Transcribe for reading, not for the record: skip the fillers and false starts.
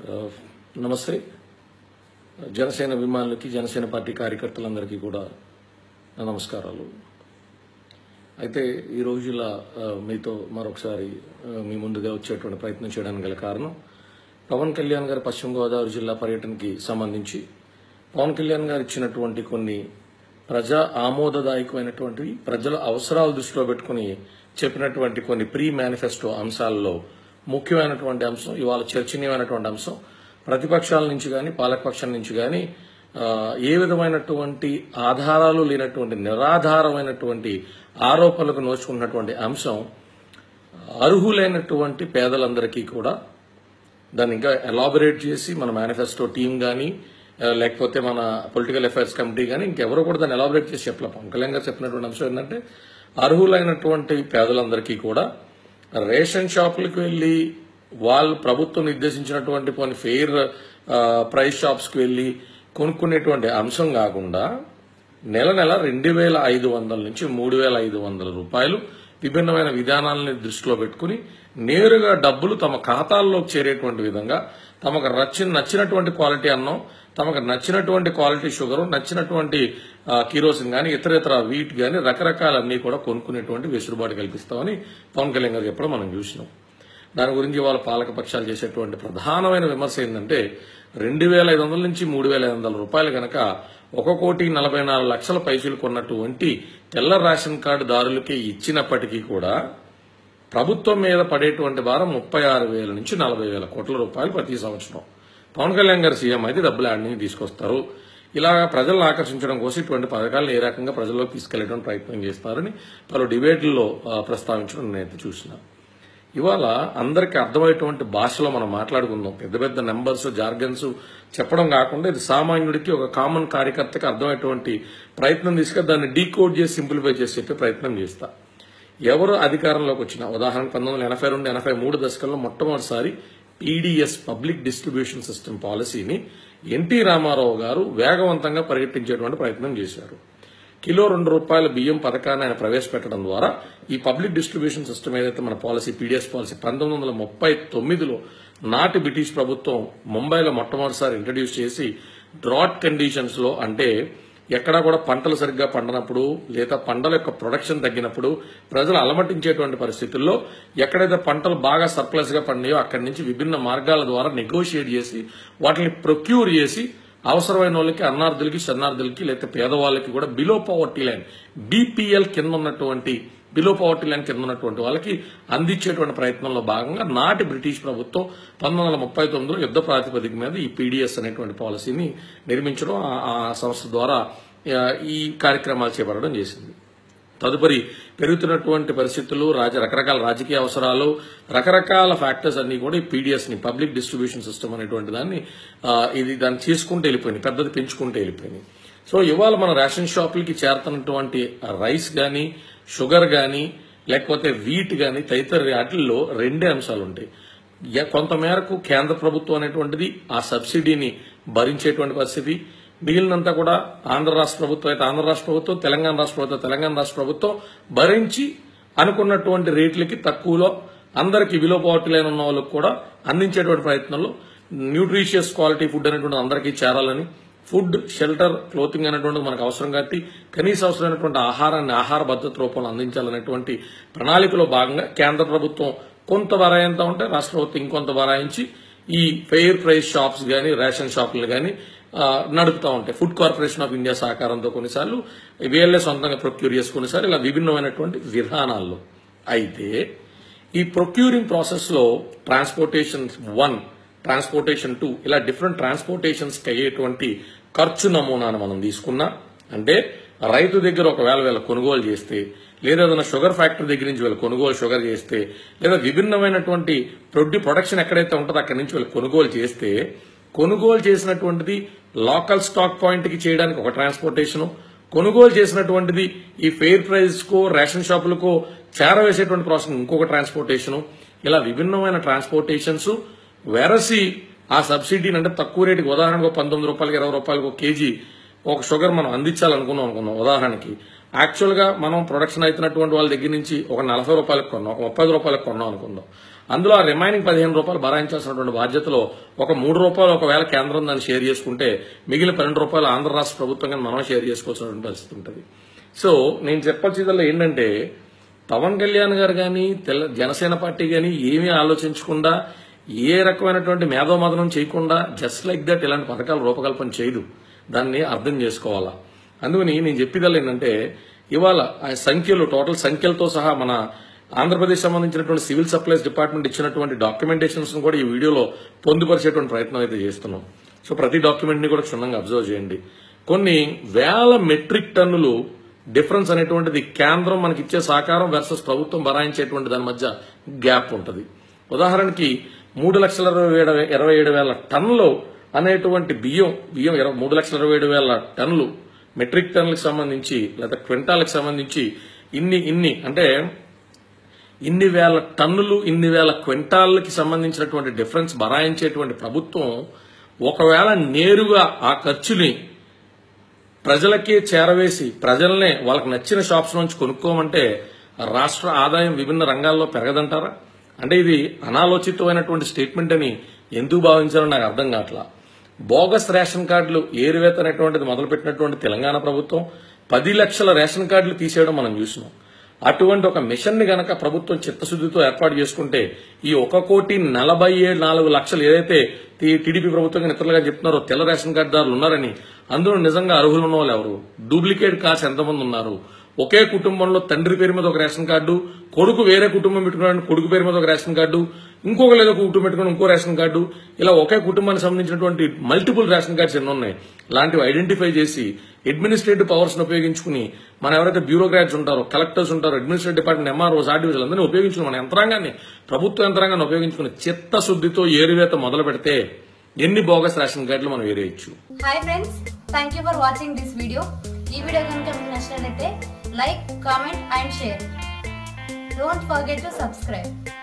నమస్తే. జనసేన అభిమానులకి జనసేన పార్టీ కార్యకర్తలందరికీ కూడా నమస్కారాలు. అయితే ఈ రోజు ఇలా మీతో మరొకసారి మీ ముందుగా వచ్చేటువంటి ప్రయత్నం చేయడానికి గల కారణం పవన్ కళ్యాణ్ గారి పశ్చిమ గోదావరి జిల్లా పర్యటనకి సంబంధించి పవన్ కళ్యాణ్ గారు ఇచ్చినటువంటి కొన్ని ప్రజా ఆమోదదాయకమైనటువంటి ప్రజల అవసరాలు దృష్టిలో పెట్టుకుని చెప్పినటువంటి కొన్ని ప్రీ మేనిఫెస్టో అంశాల్లో ముఖ్యమైనటువంటి అంశం, ఇవాళ చర్చనీయమైనటువంటి అంశం, ప్రతిపక్షాల నుంచి కానీ పాలకపక్షాల నుంచి కానీ ఏ విధమైనటువంటి ఆధారాలు లేనటువంటి నిరాధారమైనటువంటి ఆరోపణలకు నోచుకున్నటువంటి అంశం, అర్హులైనటువంటి పేదలందరికీ కూడా దాన్ని ఇంకా ఎలాబొరేట్ చేసి మన మేనిఫెస్టో టీం కానీ లేకపోతే మన పొలిటికల్ అఫైర్స్ కమిటీ కానీ ఇంకెవరో కూడా దాన్ని ఎలాబొరేట్ చేసి చెప్పలే. పవన్ కళ్యాణ్ గారు చెప్పినటువంటి అంశం ఏంటంటే అర్హులైనటువంటి పేదలందరికీ కూడా రేషన్ షాపులకు వెళ్లి వాళ్ళు ప్రభుత్వం నిర్దేశించినటువంటి కొన్ని ఫెయిర్ ప్రైస్ షాప్స్కి వెళ్లి కొనుక్కునేటువంటి అంశం కాకుండా నెల 2,500 నుంచి 3,500 రూపాయలు విభిన్నమైన విధానాలను దృష్టిలో పెట్టుకుని నేరుగా డబ్బులు తమ ఖాతాల్లోకి చేరేటువంటి విధంగా తమకు నచ్చినటువంటి క్వాలిటీ అన్నం, తమకు నచ్చినటువంటి క్వాలిటీ షుగర్, నచ్చినటువంటి కిరోసిన్ కానీ ఇతర వీట్ కానీ రకరకాలన్నీ కూడా కొనుక్కునేటువంటి వెసులుబాటు కల్పిస్తామని పవన్ కళ్యాణ్ గారు చెప్పడం మనం చూసినాం. దాని గురించి వాళ్ళ పాలకపక్షాలు చేసేటువంటి ప్రధానమైన విమర్శ ఏంటంటే 2,500 నుంచి 3,500 రూపాయలు గనక 1,44,00,000 పైసలు కొన్నటువంటి తెల్ల రేషన్ కార్డు దారులకే ఇచ్చినప్పటికీ కూడా ప్రభుత్వం మీద పడేటువంటి భారం 36,000 నుంచి 40,000 కోట్ల రూపాయలు ప్రతి సంవత్సరం. పవన్ కళ్యాణ్ గారు సీఎం అయితే డబ్బులు ఆడిని తీసుకొస్తారు. ఇలా ప్రజలను ఆకర్షించడం కోసం ఇటువంటి పథకాలను ఏ రకంగా ప్రజల్లోకి తీసుకెళ్లేటువంటి ప్రయత్నం చేస్తారని పలు డిబేట్లలో ప్రస్తావించడం నేనైతే చూసినా. ఇవాళ అందరికీ అర్థమయ్యేటువంటి భాషలో మనం మాట్లాడుకుందాం. పెద్ద పెద్ద నెంబర్స్, జార్గన్స్ చెప్పడం కాకుండా ఇది సామాన్యుడికి, ఒక కామన్ కార్యకర్తకి అర్థమయ్యేటువంటి ప్రయత్నం తీసుకొని దాన్ని డీకోడ్ చేసి సింప్లిఫై చేసి చెప్పే ప్రయత్నం చేస్తా. ఎవరు అధికారంలోకి వచ్చినా, ఉదాహరణకు 1982-83 దశకంలో మొట్టమొదటిసారి పీడీఎస్ పబ్లిక్ డిస్ట్రిబ్యూషన్ సిస్టమ్ పాలసీని ఎన్టీ రామారావు గారు వేగవంతంగా పరిగెట్టించేటువంటి ప్రయత్నం చేశారు. కిలో 2 రూపాయల బియ్యం పథకాన్ని ఆయన ప్రవేశపెట్టడం ద్వారా ఈ పబ్లిక్ డిస్ట్రిబ్యూషన్ సిస్టమ్ ఏదైతే మన పాలసీ పీడీఎస్ పాలసీ 1939లో నాటి బ్రిటిష్ ప్రభుత్వం ముంబైలో మొట్టమొదటిసారి ఇంట్రడ్యూస్ చేసి డ్రాట్ కండిషన్స్ లో, అంటే ఎక్కడా కూడా పంటలు సరిగ్గా పండనప్పుడు లేదా పంటల యొక్క ప్రొడక్షన్ తగ్గినప్పుడు ప్రజలు అలమటించేటువంటి పరిస్థితుల్లో ఎక్కడైతే పంటలు బాగా సర్ప్లస్ గా పండినాయో అక్కడి నుంచి విభిన్న మార్గాల ద్వారా నెగోషియేట్ చేసి వాటిని ప్రొక్యూర్ చేసి అవసరమైన వాళ్ళకి, అన్నార్థులకి, శరణార్థులకి లేదా పేదవాళ్ళకి కూడా బిలో పవర్టీ లైన్ బీపీఎల్ కింద ఉన్నటువంటి వాళ్ళకి అందించేటువంటి ప్రయత్నంలో భాగంగా నాటి బ్రిటిష్ ప్రభుత్వం 1939లో యుద్ధ ప్రాతిపదిక మీద ఈ పీడీఎస్ అనేటువంటి పాలసీని నిర్మించడం, ఆ సంస్థ ద్వారా ఈ కార్యక్రమాలు చేపట్టడం చేసింది. తదుపరి పెరుగుతున్నటువంటి పరిస్థితులు, రకరకాల రాజకీయ అవసరాలు, రకరకాల ఫ్యాక్టర్స్ అన్ని కూడా ఈ పీడీఎస్ ని, పబ్లిక్ డిస్ట్రిబ్యూషన్ సిస్టమ్ అనేటువంటి దాన్ని దాన్ని చేసుకుంటూ వెళ్ళిపోయినాయి, పెద్దది పెంచుకుంటూ వెళ్ళిపోయినాయి. సో ఇవాళ మన రేషన్ షాపులకి చేరుతున్నటువంటి రైస్ గానీ, షుగర్ గానీ, లేకపోతే వీట్ గానీ తదితర వాటిల్లో రెండే అంశాలు ఉంటాయి. కొంతమేరకు కేంద్ర ప్రభుత్వం అనేటువంటిది ఆ సబ్సిడీని భరించేటువంటి పరిస్థితి, మిగిలినంతా కూడా ఆంధ్ర రాష్ట్ర ప్రభుత్వం అయితే ఆంధ్ర రాష్ట్ర ప్రభుత్వం, తెలంగాణ రాష్ట్ర ప్రభుత్వం తెలంగాణ రాష్ట్ర ప్రభుత్వం భరించి అనుకున్నటువంటి రేట్లకి తక్కువలో అందరికీ బిలో పవర్టీ లైన్ ఉన్న వాళ్ళకి కూడా అందించేటువంటి ప్రయత్నంలో న్యూట్రిషియస్ క్వాలిటీ ఫుడ్ అనేటువంటి అందరికీ చేరాలని, ఫుడ్, షెల్టర్, క్లోతింగ్ అనేటువంటిది మనకు అవసరం కాబట్టి కనీస అవసరమైనటువంటి ఆహారాన్ని ఆహార భద్రత రూపంలో అందించాలనేటువంటి ప్రణాళికలో భాగంగా కేంద్ర ప్రభుత్వం కొంత బరాయింతా ఉంటే రాష్ట్ర ప్రభుత్వం ఇంకొంత బరాయించి ఈ ఫెయిర్ ప్రైస్ షాప్స్ గానీ, రేషన్ షాపులు గానీ నడుపుతా ఉంటాయి. ఫుడ్ కార్పొరేషన్ ఆఫ్ ఇండియా సహకారంతో కొన్నిసార్లు వీళ్ళే సొంతంగా ప్రొక్యూర్ చేసుకునేసారి ఇలా విభిన్నమైనటువంటి విధానాల్లో. అయితే ఈ ప్రొక్యూరింగ్ ప్రాసెస్ లో ట్రాన్స్పోర్టేషన్ 1, ట్రాన్స్పోర్టేషన్ 2 ఇలా డిఫరెంట్ ట్రాన్స్పోర్టేషన్స్ కి అయ్యేటువంటి ఖర్చు నమూనాను మనం తీసుకున్నా, అంటే రైతు దగ్గర ఒకవేళ వీళ్ళ కొనుగోలు చేస్తే, లేదా ఏదైనా షుగర్ ఫ్యాక్టరీ దగ్గర నుంచి వీళ్ళు కొనుగోలు షుగర్ చేస్తే, లేదా విభిన్నమైనటువంటి ప్రొడక్షన్ ఎక్కడైతే ఉంటుందో అక్కడి నుంచి వీళ్ళు కొనుగోలు చేస్తే, కొనుగోలు చేసినటువంటిది లోకల్ స్టాక్ పాయింట్ కి చేయడానికి ఒక ట్రాన్స్పోర్టేషన్, కొనుగోలు చేసినటువంటిది ఈ ఫెయిర్ ప్రైస్ కో రేషన్ షాపులకో చేరవేసేటువంటి ప్రాసెస్ ఇంకొక ట్రాన్స్పోర్టేషన్, ఇలా విభిన్నమైన ట్రాన్స్పోర్టేషన్స్ వెరసి ఆ సబ్సిడీని, అంటే తక్కువ రేటుకి, ఉదాహరణకు 19 రూపాయలకి 20 రూపాయలకు ఒక కేజీ ఒక షుగర్ మనం అందించాలనుకున్నాం ఉదాహరణకి, యాక్చువల్ గా మనం ప్రొడక్షన్ అవుతున్నటువంటి వాళ్ళ దగ్గర నుంచి ఒక 40 రూపాయలకు కొన్నాం, ఒక 30 రూపాయలకు కొన్నాం అనుకుందాం. అందులో ఆ రిమైనింగ్ 15 రూపాయలు భరాయించాల్సినటువంటి బాధ్యతలో ఒక 3 రూపాయలు ఒకవేళ కేంద్రం దాన్ని షేర్ చేసుకుంటే మిగిలిన 12 రూపాయలు ఆంధ్ర రాష్ట్ర ప్రభుత్వంగా మనం షేర్ చేసుకోవాల్సినటువంటి పరిస్థితి ఉంటుంది. సో నేను చెప్పాల్సిందల్లా ఏంటంటే పవన్ కళ్యాణ్ గారు కానీ జనసేన పార్టీ కానీ ఏమీ ఆలోచించకుండా ఏ రకమైనటువంటి మేధోమదనం చేయకుండా జస్ట్ లైక్ దట్ ఇలాంటి పథకాలు రూపకల్పన చేయదు. దాన్ని అర్థం చేసుకోవాలా. అందుకని నేను చెప్పేదల్లా ఏంటంటే ఇవాళ ఆ సంఖ్యలు టోటల్ సంఖ్యలతో సహా మన ఆంధ్రప్రదేశ్ సంబంధించినటువంటి సివిల్ సప్లైస్ డిపార్ట్మెంట్ ఇచ్చినటువంటి డాక్యుమెంటేషన్స్ కూడా ఈ వీడియోలో పొందుపరిచేటువంటి ప్రయత్నం అయితే చేస్తున్నాం. సో ప్రతి డాక్యుమెంట్ ని కూడా క్షుణ్ణంగా అబ్జర్వ్ చేయండి. కొన్ని వేల మెట్రిక్ టన్నులు డిఫరెన్స్ అనేటువంటిది కేంద్రం మనకి ఇచ్చే సహకారం వర్సెస్ ప్రభుత్వం భరాయించేటువంటి దాని మధ్య గ్యాప్ ఉంటుంది. ఉదాహరణకి 3,27,000 టన్నులు అనేటువంటి బియ్యం 3,27,000 టన్నులు మెట్రిక్ టన్నులకు సంబంధించి లేదా క్వింటాలకు సంబంధించి ఇన్ని వేల టన్నులు ఇన్ని వేల క్వింటాలకి సంబంధించినటువంటి డిఫరెన్స్ భరాయించేటువంటి ప్రభుత్వం ఒకవేళ నేరుగా ఆ ఖర్చుని ప్రజలకే చేరవేసి ప్రజల్నే వాళ్ళకి నచ్చిన షాప్స్ నుంచి కొనుక్కోమంటే రాష్ట్ర ఆదాయం విభిన్న రంగాల్లో పెరగదంటారా? అంటే ఇది అనాలోచితమైనటువంటి స్టేట్మెంట్ అని ఎందుకు భావించాలో నాకు అర్థం కావట్లా. బోగస్ రేషన్ కార్డులు ఏరువేత అనేటువంటిది మొదలుపెట్టినటువంటి తెలంగాణ ప్రభుత్వం 10 లక్షల రేషన్ కార్డులు తీసేయడం మనం చూసినాం. అటువంటి ఒక మిషన్ ని గనక ప్రభుత్వం చిత్తశుద్ధితో ఏర్పాటు చేసుకుంటే ఈ 1,47,4,00,000 ఏదైతే టీడీపీ ప్రభుత్వం ఇతరులుగా చెప్తున్నారో తెల్ల రేషన్ కార్డుదారులు ఉన్నారని, అందులో నిజంగా అర్హులు ఉన్న వాళ్ళు ఎవరు, డూప్లికేట్ కార్డ్స్ ఎంతమంది ఉన్నారు, ఒకే కుటుంబంలో తండ్రి పేరు మీద ఒక రేషన్ కార్డు, కొడుకు వేరే కుటుంబం పెట్టుకున్నాడు కొడుకు పేరు మీద ఒక రేషన్ కార్డు, ఇంకొక లేదా కుటుంబం పెట్టుకుని ఇంకో రేషన్ కార్డు, ఇలా ఒకే కుటుంబానికి సంబంధించినటువంటి మల్టిపుల్ రేషన్ కార్డ్స్ ఎన్ని ఉన్నాయి, లాంటివి ఐడెంటిఫై చేసి అడ్మినిస్ట్రేటివ్ పవర్స్ ను ఉపయోగించుకుని మన ఎవరైతే బ్యూరోక్రాట్స్ ఉంటారో, కలెక్టర్స్ ఉంటారో, అడ్మినిస్ట్రేటివ్ డిపార్ట్మెంట్ ఎంఆర్ఓస్, ఆర్డీఓస్ అందరినీ ఉపయోగించుకుని మన యంత్రాంగాన్ని ప్రభుత్వ యంత్రాంగాన్ని ఉపయోగించుకుని చిత్తశుద్ధితో ఏరువేత మొదలు పెడితే ఎన్ని బోగస్ రేషన్ కార్డులు మనం ఏరేయచ్చు. Hi friends, thank you for watching this video. ఈ వీడియో కనుక మీకు నచ్చినట్లయితే like, comment and share. Don't forget to subscribe.